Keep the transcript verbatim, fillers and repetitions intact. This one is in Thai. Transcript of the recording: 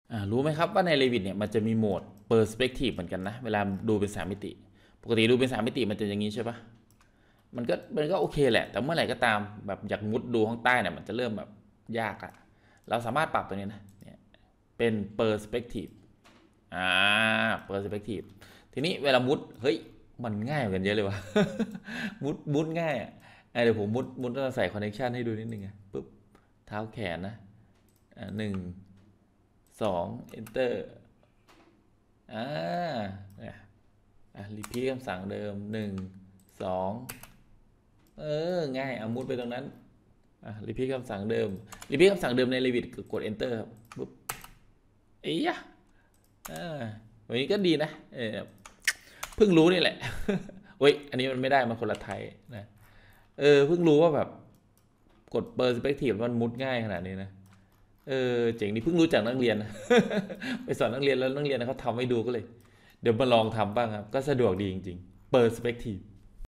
อ่ารู้ไหมครับว่าใน Revit เนี่ยมันจะมีโหมด Perspective เหมือนกันนะเวลาดูเป็นสามมิติปกติดูเป็นสามมิติมันจะอย่างนี้ใช่ปะมันก็มันก็โอเคแหละแต่เมื่อไหร่ก็ตามแบบอยากมุดดูข้างใต้เนี่ยมันจะเริ่มแบบยากอะเราสามารถปรับตัวนี้นะเนี่ยเป็น Perspective อ่า Perspective ทีนี้เวลามุดเฮ้ยมันง่ายเหมือนกันเยอะเลยวะ มุดมุดง่ายอ่ะเดี๋ยวผมมุดมุดต้องใส่คอนเนคชันให้ดูนิดนึงอ่ะปุ๊บเท้าแขนนะอ่าหนึ่งสอง enter อ่าเนี่ยอ่ะรีพีทคำสั่งเดิมหนึ่งสองเออง่ายเอามุดไปตรงนั้นอ่ะรีพีทคำสั่งเดิมรีพีทคำสั่งเดิมใน Revit กด enter ครับปุ๊บเอ้ยอ่ะอ่าวันนี้ก็ดีนะเออเพิ่งรู้นี่แหละเว้ยอันนี้มันไม่ได้มันคนละไทยนะเออเพิ่งรู้ว่าแบบกด perspective มันมุดง่ายขนาดนี้นะเออเจ๋งนี่เพิ่งรู้จากนักเรียนไปสอนนักเรียนแล้วนักเรียนเขาทำให้ดูก็เลยเดี๋ยวมาลองทำบ้างครับก็สะดวกดีจริงๆ perspective